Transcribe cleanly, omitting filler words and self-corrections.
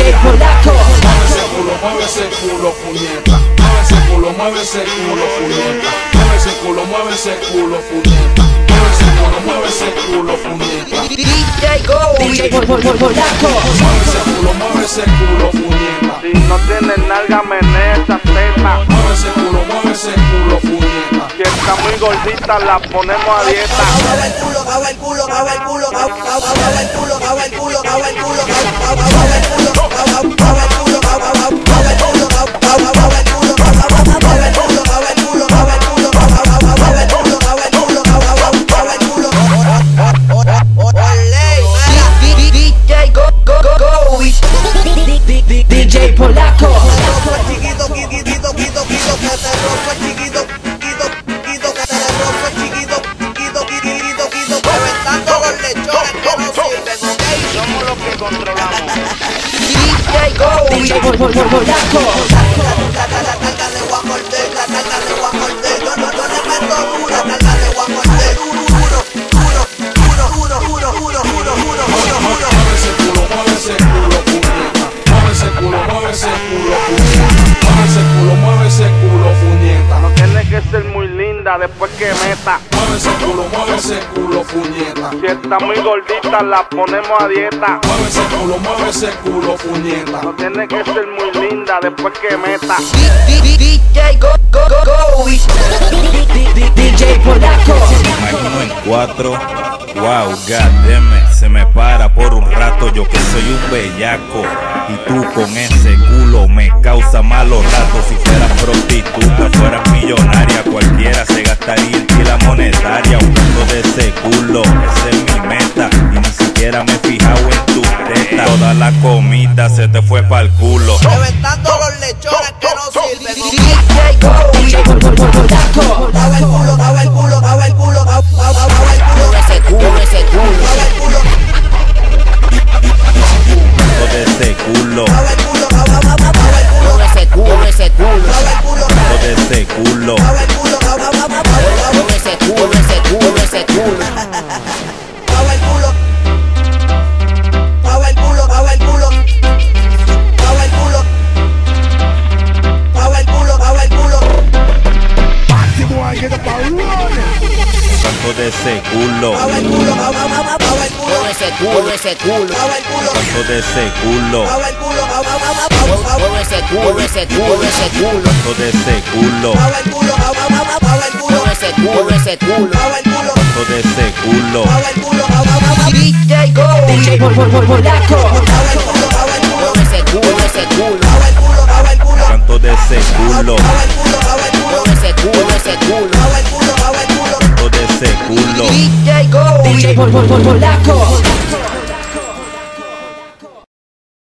DJ Polaco. Mueve ese culo, puñeta. Mueve ese culo, puñeta. Mueve ese culo, puñeta. Mueve ese culo, puñeta. DJ Go, DJ Polaco. Mueve ese culo, puñeta. Si no tienes nalga, menea esa teta. Mueve ese culo, puñeta. Si está muy gordita, la ponemos a dieta. DJ Polaco. Reventando los lechones que no sirven, ¿ok? Somos los que controlamos. DJ Go, DJ Polaco. La carga le voy a morder, la carga le voy a morder. Yo no le meto duro, la carga le voy a morder. Mueve ese culo, puñeta. Mueve ese culo, puñeta. No tienes que ser muy linda después que meta. Mueve ese culo, puñeta. Si está muy gordita, la ponemos a dieta. Mueve ese culo, puñeta. No tienes que ser muy linda después que meta. DJ Go, DJ Polaco. Imagino en 4, wow, goddammit, se me para por un rato, yo que soy un bellaco. Y tú con ese culo me causa malos ratos. Si fueras prostituta, fueras millonaria, cualquiera se gastaría en ti la monetaria. Buscando de ese culo, esa es mi meta. Y ni siquiera me he fijado en tu teta. Toda la comida se te fue pa'l culo. Reventando los lechones que no sirven, ¿ok? DJ Go, DJ Polaco. Daba el culo, daba el culo, daba el culo, daba el culo. Ese culo, ese culo. Daba el culo, De ese culo, daba el culo, daba el culo. Ese culo, ese culo. Daba el culo, de ese culo. daba el culo, daba el culo. Ese culo, ese culo, ese culo. Daba el culo, daba el culo, daba el culo. Daba el culo, daba el culo, daba el culo. Canto de ese culo, Daba el culo, daba el culo. Ese culo, ese culo. Daba el culo, canto de ese culo, daba el culo, daba Ese culo, ese culo, ese culo. canto de ese culo, daba el culo, daba el culo. Ese culo, ese culo. Daba el culo, canto de ese culo, daba el culo, DJ Go, DJ Polaco. daba el culo, daba el culo. Ese culo, ese culo. Daba el culo, daba el culo. canto de ese culo, Daba el culo, daba el culo. Ese culo, ese culo. Daba el culo, daba el culo. canto de ese culo. DJ Go, DJ Polaco.